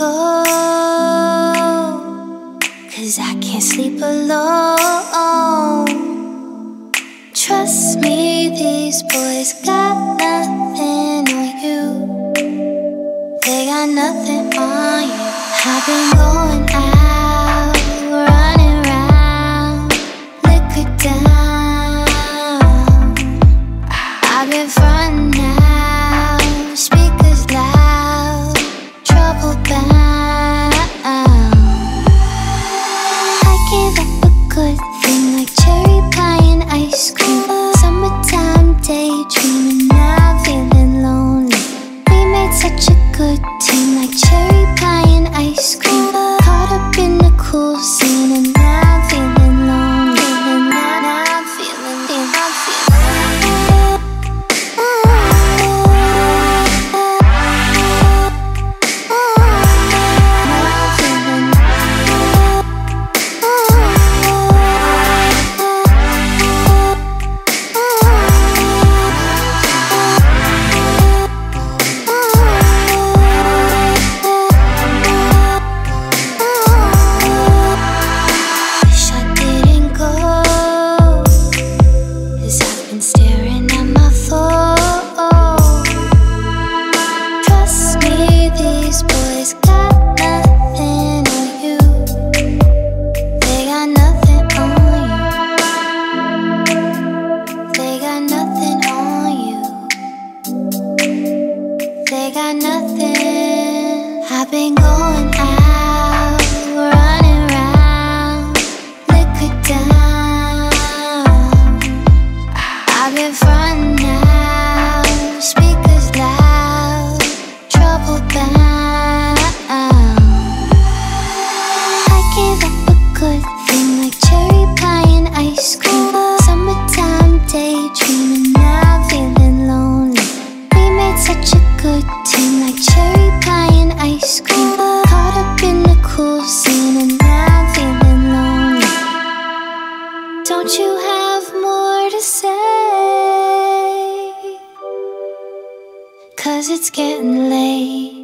go, 'cause I can't sleep alone. Trust me, these boys got nothing on you. They got nothing on you. I've been going out, running round, liquor down. I've been frontin' now, speakers loud, trouble bound. I gave up a good thing like cherry pie and ice cream. Summertime daydreaming, now I'm feeling lonely. We made such a good team like cherry pie and ice cream. Caught up in the cool scene and now I'm feeling lonely. Now I'm feeling. Staring at my phone. Trust me, these boys got nothing on you. They got nothing on you. They got nothing on you. They got nothing. I've been going out, running round, liquor down. I've been frontin' now, speakers loud, trouble bound. I gave up a good thing like cherry pie and ice cream. Summertime daydreaming, now I'm feeling lonely. We made such a good team like cherry pie and ice cream. Caught up in the cool scene and now I'm feeling lonely. Don't you have more to say? 'Cause it's getting late.